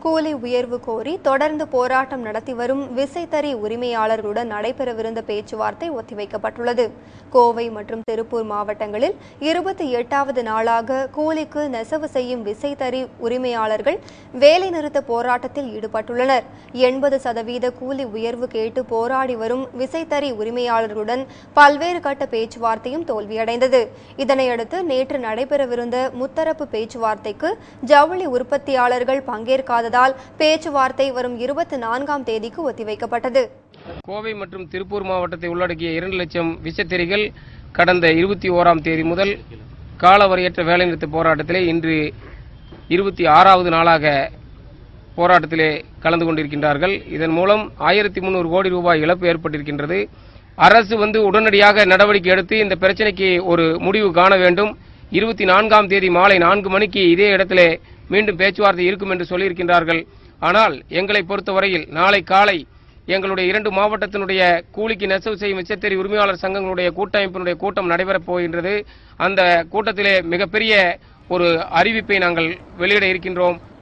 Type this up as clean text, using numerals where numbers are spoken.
கூலி உயர்வு கோரி தொடர்ந்து போராட்டம் நடத்தி வரும் விசைத்தறி உரிமையாளர்களுடன் நடைபெறவிருந்த பேச்சுவார்த்தை ஒத்திவைக்கப்பட்டுள்ளது. கோவை மற்றும் திருப்பூர் மாவட்டங்களில் 28வது நாளாக கூலிக்கு நெசவு செய்யும் விசைத்தறி உரிமையாளர்கள் வேலைநிறுத்த போராட்டத்தில் ஈடுபட்டுள்ளனர். 80% கூலி உயர்வு கேட்டு போராடி வரும் விசைத்தறி உரிமையாளர்களுடன் பல்வேறு கட்ட பேச்சுவார்த்தையும் தோல்வியடைந்தது. இதனையடுத்து நேற்று நடைபெறவிருந்த முத்தரப்பு பேச்சுவார்த்தைக்கு ஜவுளி உற்பத்தியாளர்கள் பங்கேற்காததால் பேச்சுவார்த்தை வரும் 24ஆம் தேதிக்கு ஒத்திவைக்கப்பட்டது. கோவை மற்றும் திருப்பூர் மாவட்டத்தை உள்ளடக்கிய 2 லட்சம் விசைத்தறிகள் கடந்த 21ஆம் தேதி முதல் காலவரையற்ற வேலைநிறுத்த போராட்டத்திலே இன்று 26வது நாளாக போராட்டத்திலே கலந்து கொண்டிருக்கின்றார்கள். இதன் மூலம் 1300 கோடி ரூபாய் இழப்பு ஏற்பட்டிருக்கின்றது. அரசு உடனடியாக நடவடிக்கை எடுத்து இந்த பிரச்சனைக்கு ஒரு முடிவு காண வேண்டும். 24ஆம் தேதி மாலை 4 மணிக்கு இதே இடத்திலே மீண்டும் பேச்சுவார்த்தை இருக்கும் என்று சொல்லியிருக்கின்றார்கள். ஆனால் எங்களை பொறுத்தவரையில் நாளை காலை எங்களுடைய 2 மாவட்டத்தினுடைய கூலிக்கு நெசவு செய்யும் விசைத்தறி உரிமையாளர் சங்கங்களுடைய கூட்டமைப்பினுடைய கூட்டம் நடைபெறப் போகின்றது. அந்த கூட்டத்திலே மிகப்பெரிய ஒரு அறிவிப்பை நாங்கள் வெளியிட இருக்கின்றோம்.